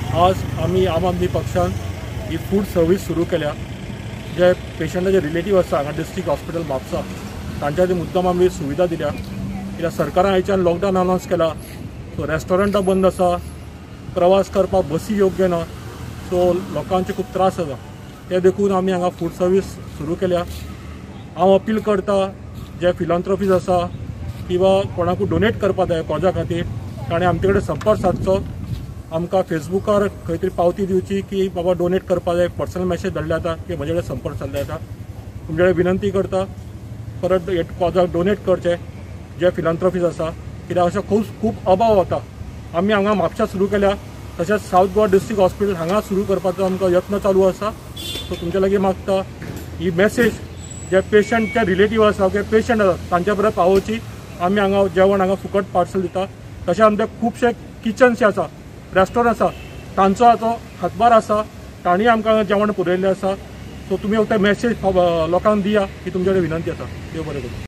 आज आम्ही आम आदमी पक्षान ही फूड सर्वीस सुरू केल्या। जे पेशंटाचे रिलेटीव आसा हांगा डिस्ट्रिक्ट हॉस्पिटल म्हापसा तांच्या ती मुद्दम आमी सुविधा दिल्या। कित्याक सरकारान आयच्यान लॉकडावन अनाउन्स केला, सो रेस्टॉरंटां बंद आसा, प्रवास करपाक बसी योग्य ना, सो लोकांचे खूब त्रास जाता। ते देखून आमी हांगा फूड सर्वीस सुरू केल्या। हांव अपील करता जे फिलॉन्थ्रॉफीज आसा किंवा कोणाकूय डोनेट करपाक जाय कॉजा खातीर ताणें आमचे कडेन संपर्क सादचो। आमकां फेसबुकार खंय तरी पावती दिवची की बाबा डोनेट करपाक जाय, पर्सनल मेसेज धाडले जाता की म्हजे कडेन संपर्क सादले जाता। तुमचे कडेन विनंती करता परत हे कॉजाक डोनेट करचे जे फिलॉन्थ्रॉफीज आसा, कित्याक अशें खूब अभाव जाता। आमी हांगा म्हापसा सुरू केल्या, तशेंच सावथ गोवा डिस्ट्रिक्ट हॉस्पिटल हांगा सुरू करपाचो आमकां यत्न चालू आसा। सो तुमचे लागीं मागता ही मेसेज जे पेशंटचे रिलेटीव आसा किंवा पेशंट आसा तांचे पर्यंत पावोवची। आमी हांगा जेवण हांगा फुकट पार्सल दिता। तशें आमचे खुबशे किचन्स आसा, रेस्टॉरंट आसा, तांचो हाचो हातभार आसा, तांणी आमकां जेवण पुरयल्लें आसा। सो तुमी फक्त मेसेज लोकांक दिया ही तुमचे कडेन विनंती आसा। देव बरें करूं।